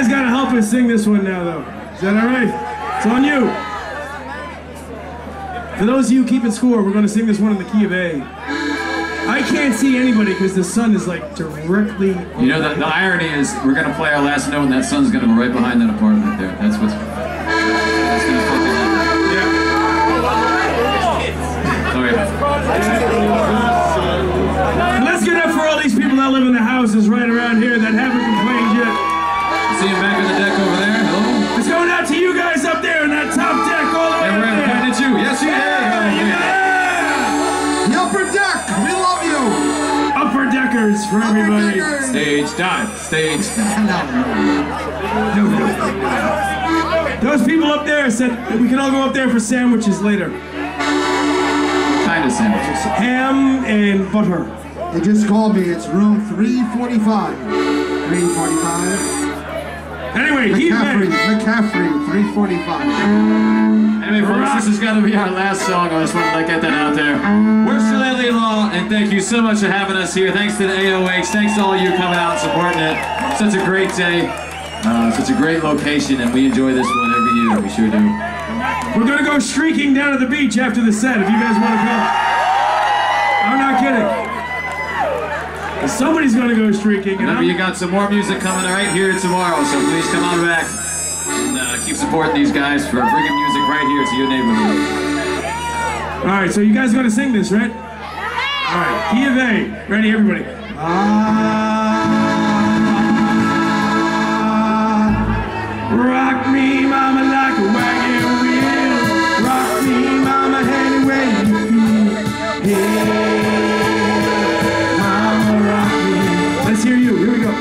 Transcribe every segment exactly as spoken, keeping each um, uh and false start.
guys gotta help us sing this one now, though. Is that all right? It's on you. For those of you keeping score, we're gonna sing this one in the key of A. I can't see anybody because the sun is like directly. You know, the, the irony is we're gonna play our last note and that sun's gonna go right behind that apartment there. That's what's. That's gonna fucking happen. Yeah. Sorry. Let's get up for all these people that live in the houses right around here that haven't complained yet. See him back on the deck over there. Hello. It's going out to you guys up there in that top deck all the way Yeah, up there. we're at you. Yes, you yeah, yeah. yeah. The upper deck, we love you. Upper deckers for Upper everybody. deckers. Stage dive. Stage dive. No, no. Those people up there said that we can all go up there for sandwiches later. Kind of sandwiches. Ham and butter. They just called me. It's room three forty-five. three forty-five. Anyway, keep McCaffrey, it. McCaffrey, three forty-five. Anyway, folks, this has got to be our last song. I just wanted to get that out there. We're Shilelagh, and thank you so much for having us here. Thanks to the A O H. Thanks to all of you coming out and supporting it. Such a great day. Uh, such a great location, and we enjoy this one every year. We sure do. We're going to go streaking down to the beach after the set if you guys want to come. I'm not kidding. Somebody's going to go streaking. Remember, you got some more music coming right here tomorrow, so please come on back and uh, keep supporting these guys for bringing music right here to your neighborhood. All right, so you guys going to sing this, right? All right, key of A. Ready, everybody? Ah, rock me, mama, like a wagon wheel. Rock me, mama, any way you feel. Hey. Let's hear you. Here we go.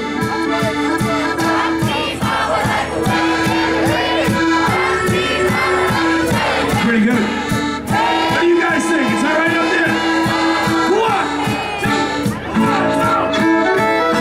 Pretty good. What do you guys think? Is that right up there? One, two,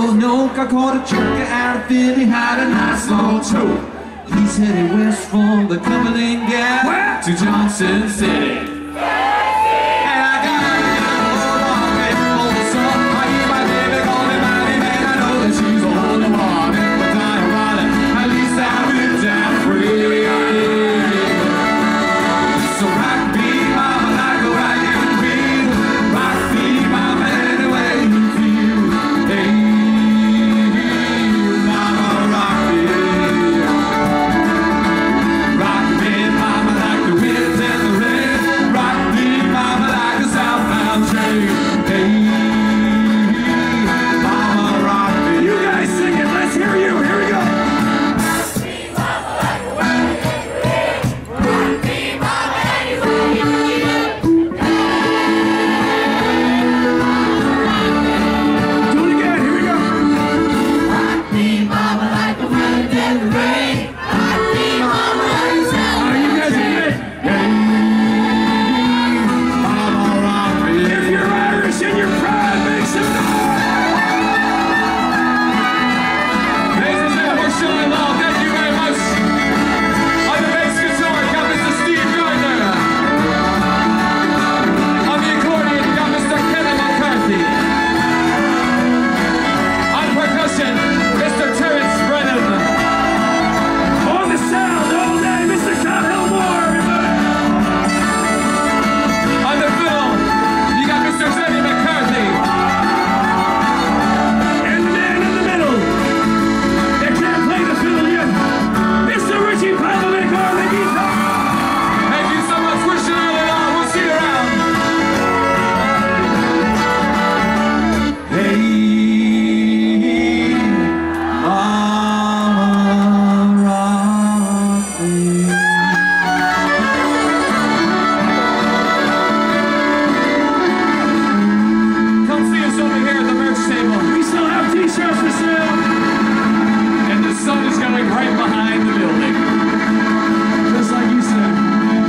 Oh no, I caught a junkie outfit, he had a nice long toe. He's headed west from the Cumberland Gap to Johnson City.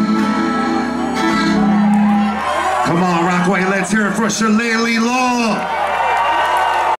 Come on, Rockaway, let's hear it for Shilelagh.